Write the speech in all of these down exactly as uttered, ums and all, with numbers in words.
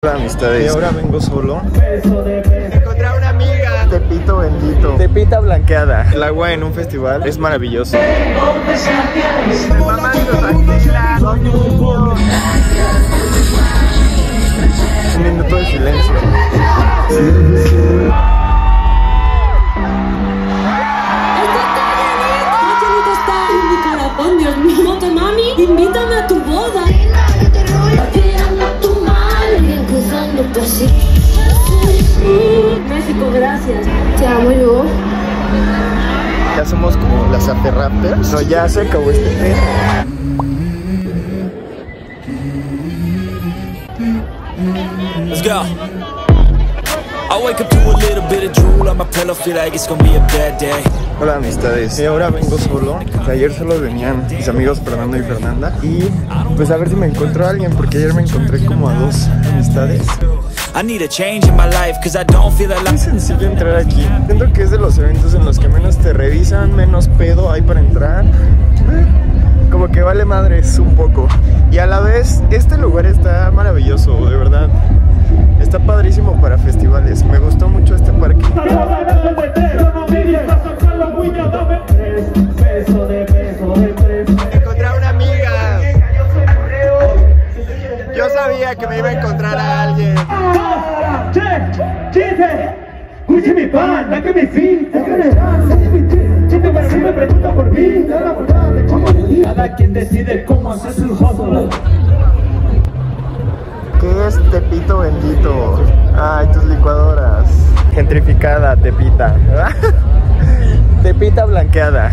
Hola amistades, y ahora vengo solo. Encontré a una amiga. Tepito bendito, Tepita blanqueada. El agua en un festival es maravilloso. Me maman los axilas. Un minuto de silencio. Dios mío, te mami, invítame a tu boda. México, gracias. Te amo yo. Ya somos como las Aferraptors. No, ya se acabó este tren. Let's go. I wake up to a little bit of drool on my pillow, feel like it's gonna be a bad day. Hola amistades, y ahora vengo solo. Ayer solo venían mis amigos Fernando y Fernanda. Y pues a ver si me encuentro a alguien, porque ayer me encontré como a dos amistades. I need a change in my life, cause I don't feel like... Es sencillo entrar aquí. Siento que es de los eventos en los que menos te revisan, menos pedo hay para entrar. Como que vale madres un poco. Y a la vez, este lugar está maravilloso, de verdad. Está padrísimo para festivales. Me gustó mucho este parque. Encontré a una amiga. Yo sabía que me iba a encontrar a alguien. Escuche mi pan, la que me fin. Chiste para mí me pregunta por mí. Cada quien decide cómo hacer su hustle. ¿Qué es Tepito bendito? Ay, tus licuadoras. Gentrificada, Tepita. Tepita blanqueada.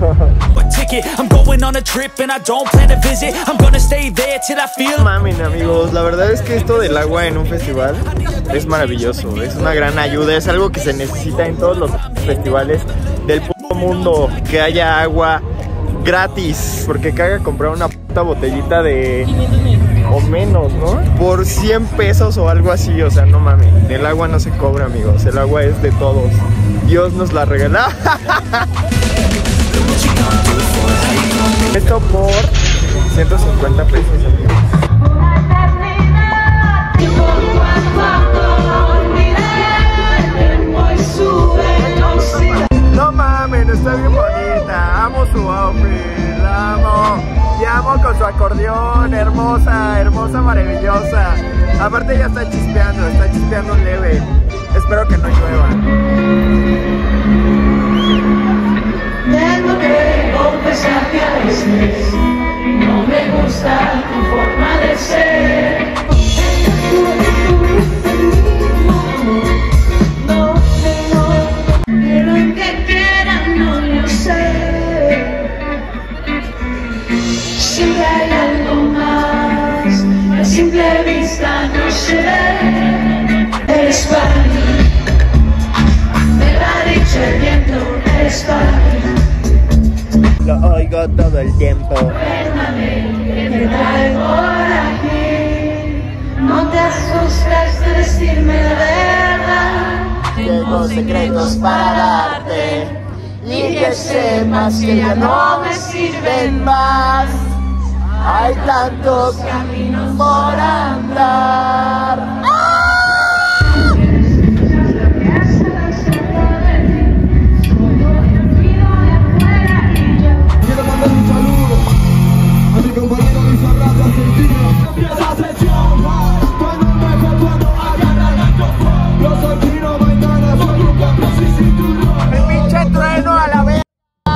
Mamen amigos, la verdad es que esto del agua en un festival es maravilloso. Es una gran ayuda, es algo que se necesita en todos los festivales del puto mundo. Que haya agua gratis, porque caga comprar una puta botellita de... o menos, ¿no? Por cien pesos o algo así, o sea, no mames. El agua no se cobra, amigos, el agua es de todos. Dios nos la regala. Esto por ciento cincuenta pesos, amigos. No mames, está bien bonita. Amo su outfit, la amo. Y amo con su acordeón, hermosa, hermosa, maravillosa. Aparte ya está chispeando, está chispeando leve. Espero que no llueva. Tengo que confesar que a veces no me gusta tu forma de ser. No, no, pero en que quieran no lo sé. Siempre hay algo más, a simple vista no sé. Eres para mí, me lo ha dicho el viento, eres para mí. Lo oigo todo el tiempo. Perdóname, que te trae por aquí. No te asustes de decirme la verdad. Tengo secretos para darte y que sepas que ya no me sirven más. Hay tantos caminos por andar. Quiero mandar un saludo a mi compañero Luis Arrato Argentino. Empieza sesión, cuando me fue cuando agarra la copa. Yo soy Chino Maidana, soy un campeón sin cinturón. El pinche trueno a la vez.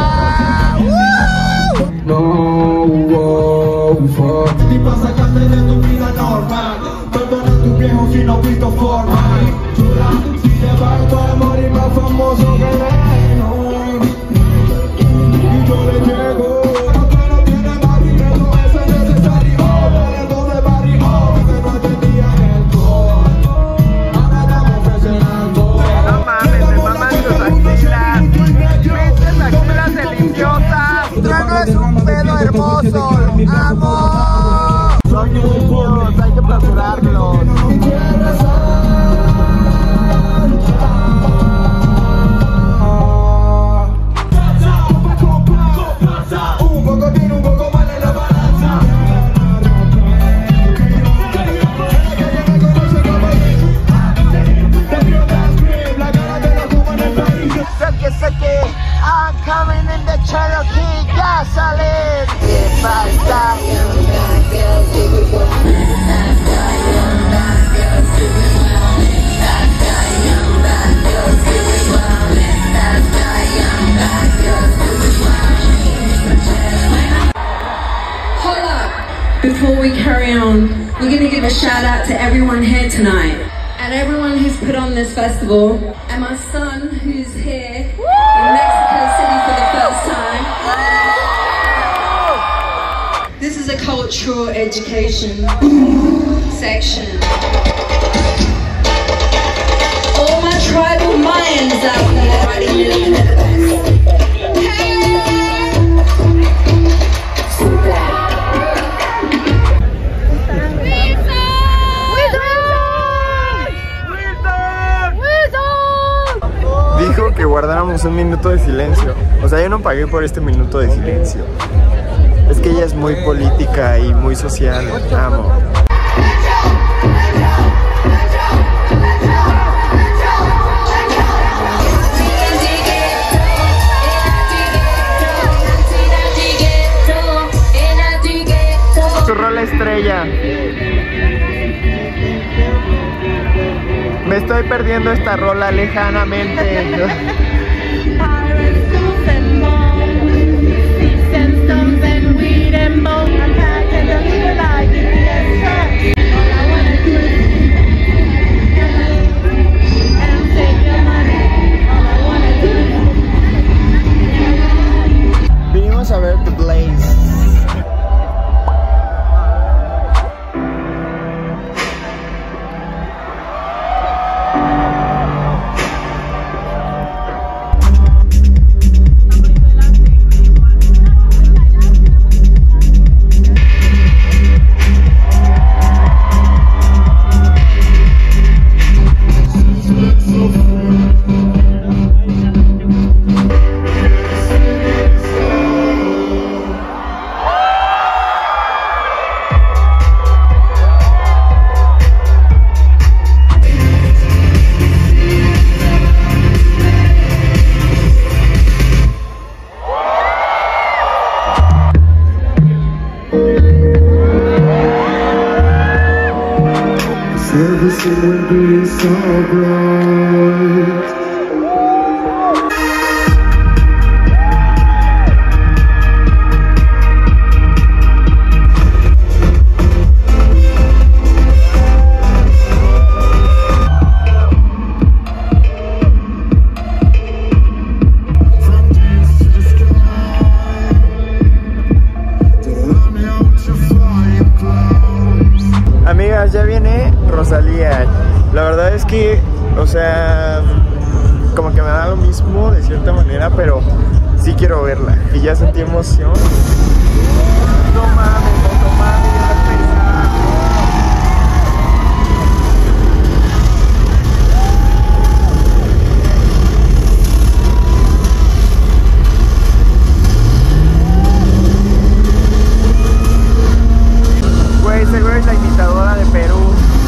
No, wow, fuck. Y para sacarte de tu vida normal. Perdona a tus viejos si no visto forma. Chula, si te vas para morir más famoso que Leno. Y yo le llego. Aunque no tiene barrio, eso es necesario. Vengo de barrio, que no atendían el gol. Ahora damos presionando. No mames, me maman tus axilas. Pinches axilas deliciosas. Trueno es un pedo hermoso. ¡Amo! Son niños, hay que procurarlos. Jerusalén. ¿Qué pasa? Hold up. Before we carry on, we're going to give a shout out to everyone here tonight. And everyone who's put on this festival. And my son who's here in Mexico City for the first time. This is a cultural education section. All my tribal Mayans out there riding in the Dijo que guardáramos un minuto de silencio. O sea, yo no pagué por este minuto de silencio. Es que ella es muy política y muy social. Amo. Su rola estrella. Me estoy perdiendo esta rola lejanamente. Vinimos a ver The Blaze. Everything will be so bright. Amigas, ya viene Rosalía. La verdad es que, o sea, como que me da lo mismo de cierta manera, pero sí quiero verla. Y ya sentí emoción. No mames, no mames. Güey, seguro es la imitadora de Perú.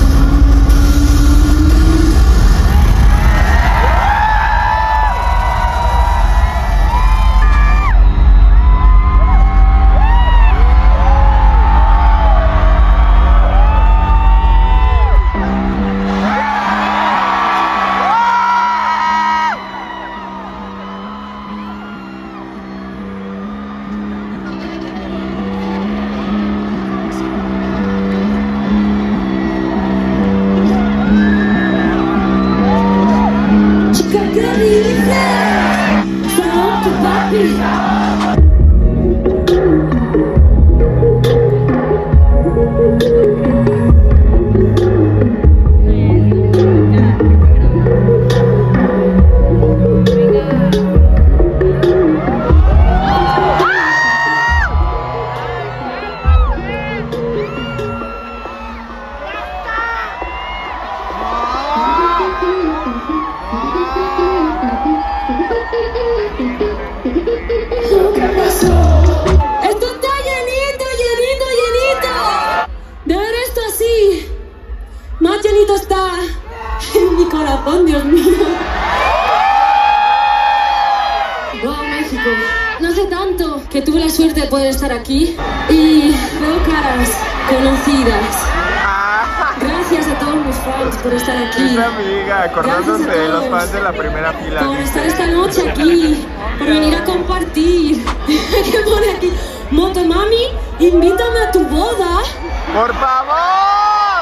Está en mi corazón, Dios mío. ¡Wow, México! No hace tanto que tuve la suerte de poder estar aquí y veo caras conocidas. Gracias a todos mis fans por estar aquí. Esa amiga, acordándose de los fans de la primera fila. Por estar esta noche aquí, por venir a compartir. ¿Qué pone aquí? Motomami, invítame a tu boda. ¡Por favor!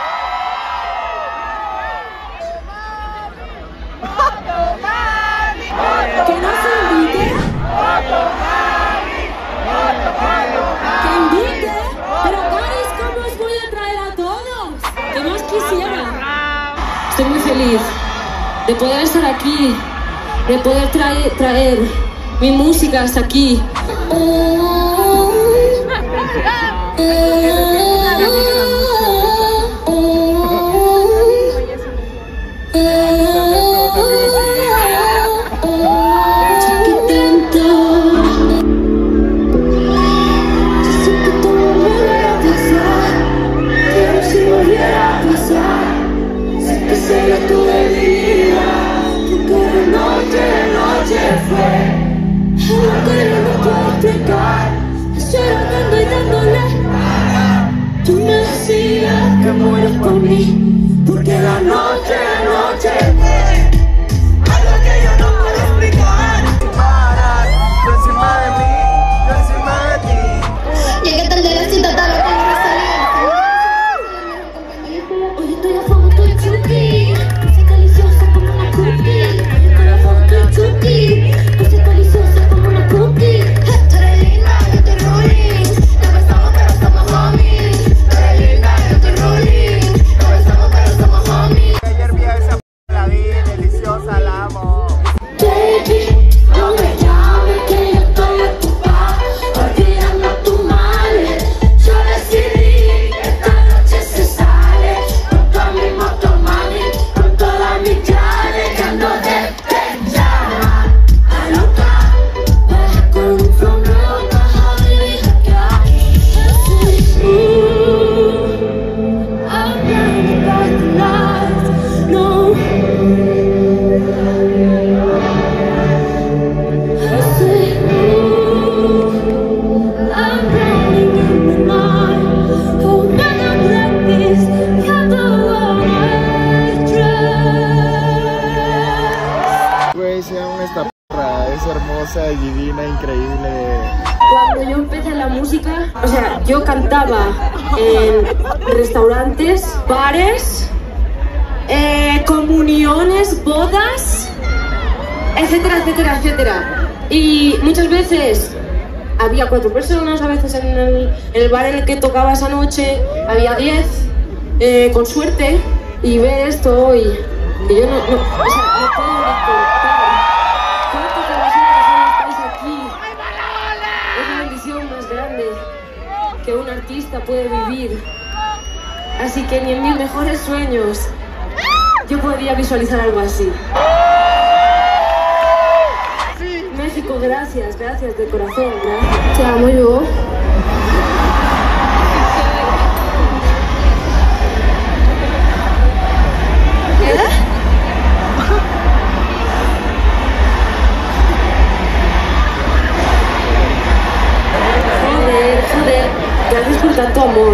Que no se invite. Que invite. Pero Caris, ¿cómo os voy a traer a todos? ¿Qué más quisiera? Estoy muy feliz de poder estar aquí, de poder traer, traer mi música hasta aquí. Tú me decías que mueres por mí, porque la noche, noche fue algo que yo no puedo explicar. Tú encima de mí, yo encima de ti. Llegué tarde la cita, tal vez no salía. Oye, estoy a fondo, estoy chuki. Puse deliciosa como una cookie. Estoy a fondo, estoy chuki. Puse deliciosa como una cookie. Tú eres linda, yo estoy ruling. No besamos, pero somos homies. Tú eres linda, yo estoy ruling. No besamos, pero somos homies. Ayer vi a esa la vi, deliciosa, la amo. Baby, no me llames que yo estoy ocupada, olvidando tu madre. Yo decidí que esta noche se sale con toda mi motomami, con toda mi clave, que ando despechada, a loca, baja con un flow nuevo, baja baby, hackear. I'm blinded by the lights, no. Güey, se llama esta porra, es hermosa, divina, increíble. Cuando yo empecé la música, o sea, yo cantaba en restaurantes, bares, eh, comuniones, bodas, etcétera, etcétera, etcétera. Y muchas veces había cuatro personas, a veces en el, en el bar en el que tocaba esa noche había diez, eh, con suerte. Y ver esto hoy, que yo no, no, o sea, no puedo ni contar cuántas personas estáis aquí. Es la bendición más grande que un artista puede vivir. Así que ni en mis mejores sueños yo podría visualizar algo así. México, gracias, gracias de corazón, gracias. Te amo yo. Joder, joder, gracias por tanto amor.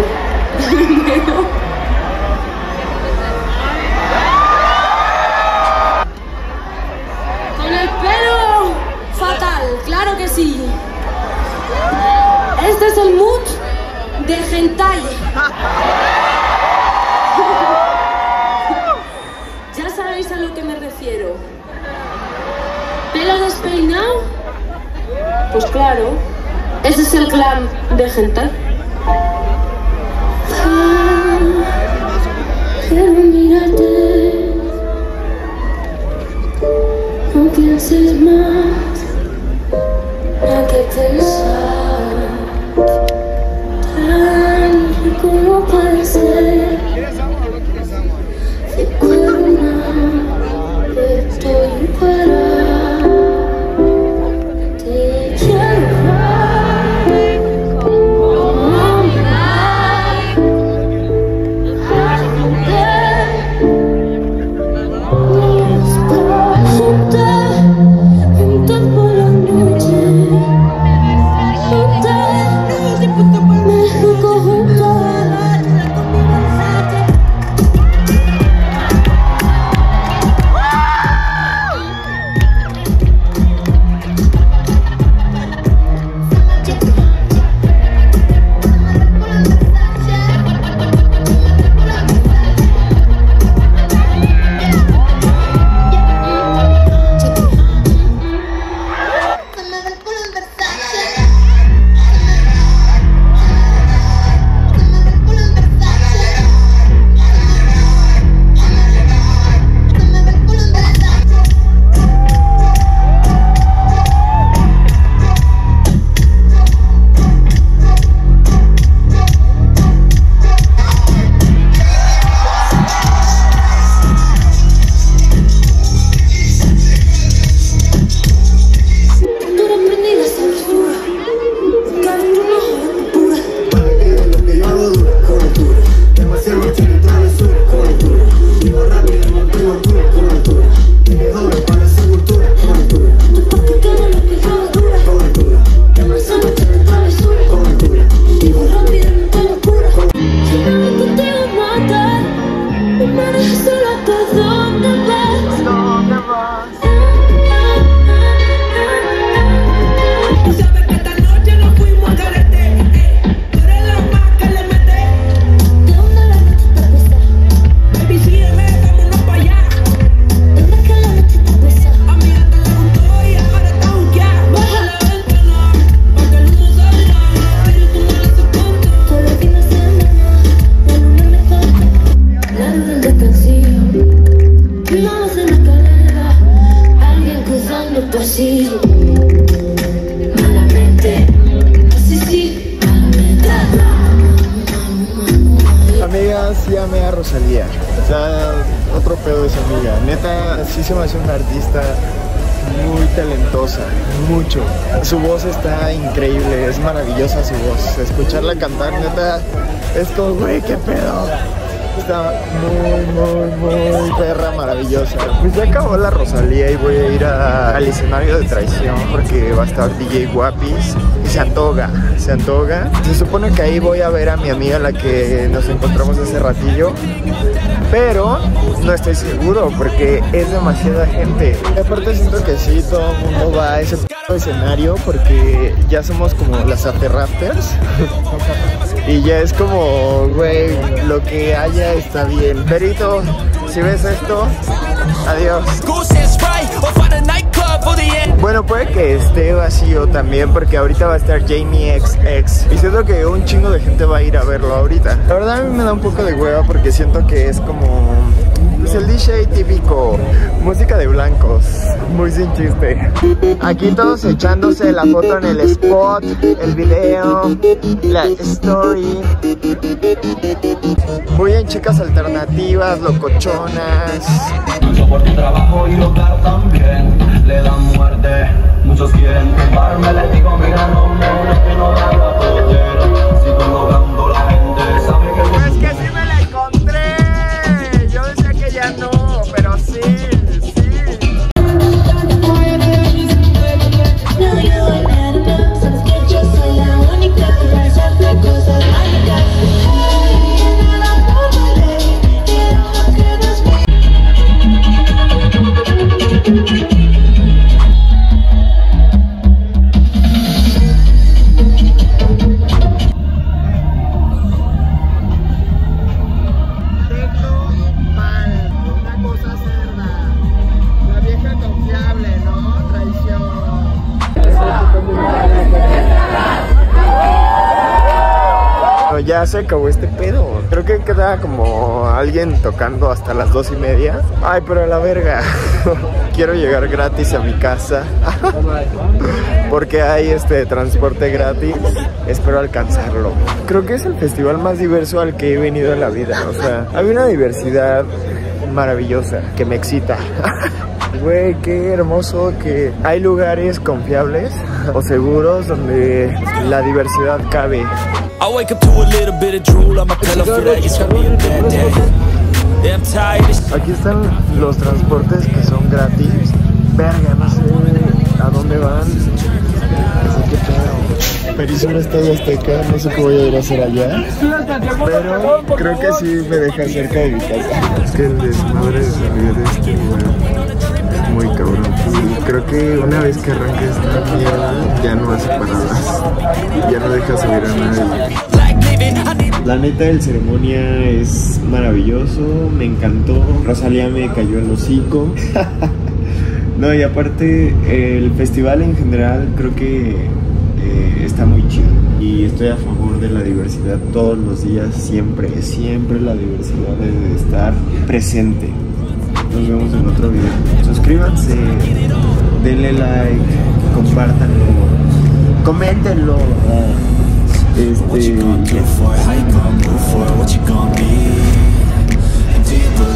Con el pelo fatal, claro que sí. Este es el mood de hentai. Ya sabéis a lo que me refiero. ¿Pelo despeinado? Pues claro, ese es el glam de hentai. Ah, quiero mirarte, no pienses más, a que te sabe tan rico no puede ser. Si puedo más, estoy para, te quiero más. Oh my God, juntas, juntas por la noche. Solo hasta dónde vas. ¿Dónde vas? Sabes que esta noche nos fuimos a carete. Tú eres la más que le mete. ¿De dónde la noche te besa? Baby, sígueme, vámonos pa' allá. ¿Dónde que la noche te besa? Amiga, te la gustó y ahora está buqueada. Baja la ventana, pa' que el humo salga. Pero tú no le soportas. Solo que no se llama, ya no me me falta. La luz del descansillo, vimos en la escalera, alguien cruzando el pasillo. Malamente, así sí, malamente. Amiga, sí amé a Rosalía. O sea, otro pedo de esa amiga. Neta, sí se me hace una artista muy talentosa, mucho. Su voz está increíble, es maravillosa su voz. Escucharla cantar, neta, es como, güey, qué pedo. Está muy, muy, muy perra, maravillosa. Pues ya acabó la Rosalía y voy a ir a, al escenario de Traición porque va a estar D J Guapis y se antoja, se antoja. Se supone que ahí voy a ver a mi amiga, la que nos encontramos hace ratillo, pero no estoy seguro porque es demasiada gente. Y aparte siento que sí, todo el mundo va a ese escenario porque ya somos como las afterrafters. Y ya es como, güey, lo que haya está bien. Perito, si ves esto, adiós. Bueno, puede que esté vacío también porque ahorita va a estar Jamie X X. Y siento que un chingo de gente va a ir a verlo ahorita. La verdad a mí me da un poco de hueva porque siento que es como... pues el D J típico, música de blancos, muy sin chiste. Aquí todos echándose la foto en el spot, el video, la story. Muy en chicas alternativas, locochonas. Lucho por tu trabajo y local también. Le dan muerte, muchos quieren tumbarme. Les digo, mira, no, no, no, que no da la poder. Sigo logrando la gente, sabe que... Es que sí me la encontré. Yo decía que ya no, pero sí, sí. No, yo voy a no, sabes que yo soy la única para hacerte cosas mágicas. Hey, nada por ley, quiero que nos Ya se acabó este pedo. Creo que queda como alguien tocando hasta las dos y media. Ay, pero a la verga. Quiero llegar gratis a mi casa porque hay este transporte gratis. Espero alcanzarlo. Creo que es el festival más diverso al que he venido en la vida. O sea, hay una diversidad maravillosa que me excita. Güey, qué hermoso que hay lugares confiables o seguros donde la diversidad cabe. I wake up to a little bit of drool on my pillow, feel like it's gonna be a bad day. Yeah, I'm tired. Aquí están los transportes que son gratis. Verga, no sé a dónde van. No sé qué pedo. Perísimo Estadio Azteca, no sé qué voy a ir a hacer allá. Pero creo que sí me deja cerca de mi casa. Es que el desmadre de salir de este lugar es muy cabrón. Y creo que una vez que arranques esta mierda, ya no hace paradas. Ya no deja subir a nadie. La neta, el ceremonia es maravilloso, me encantó. Rosalía me cayó el hocico. No, y aparte, el festival en general creo que eh, está muy chido. Y estoy a favor de la diversidad todos los días, siempre, siempre la diversidad debe estar presente. Nos vemos en otro video. Suscríbanse, denle like, compártanlo, coméntenlo. Este, What you gonna do for it? How you gonna move for it? What you gonna be? Do you believe